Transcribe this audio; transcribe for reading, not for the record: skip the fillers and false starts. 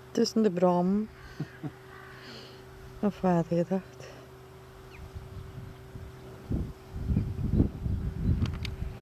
Tusen det brann. Nå får jeg det i dag.